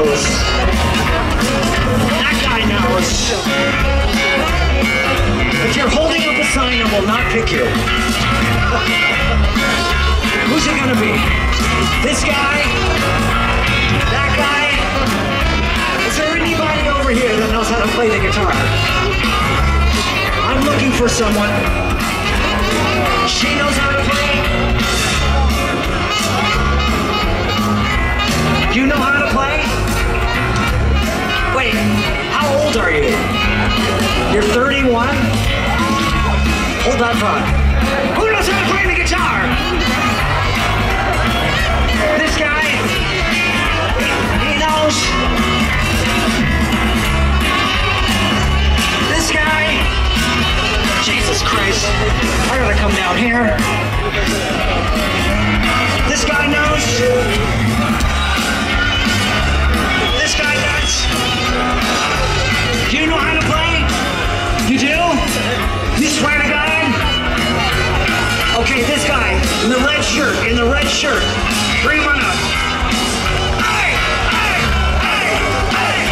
knows. That guy knows. If you're holding up a sign, I will not pick you. Who's it gonna be? This guy? That guy? Is there anybody over here that knows how to play the guitar? I'm looking for someone. She knows how to play. You know how to play? Wait, how old are you? You're 31? Hold that thought. Who knows how to play the guitar? This guy? He knows. This guy? Jesus Christ. I gotta come down here. This guy knows. This guy does. Do you know how to play? You do? You swear to God? Okay, this guy in the red shirt, bring him on up. Hey, hey, hey, hey.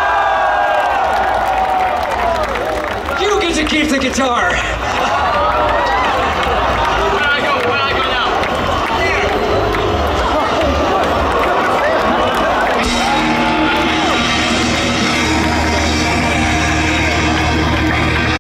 keep the guitar.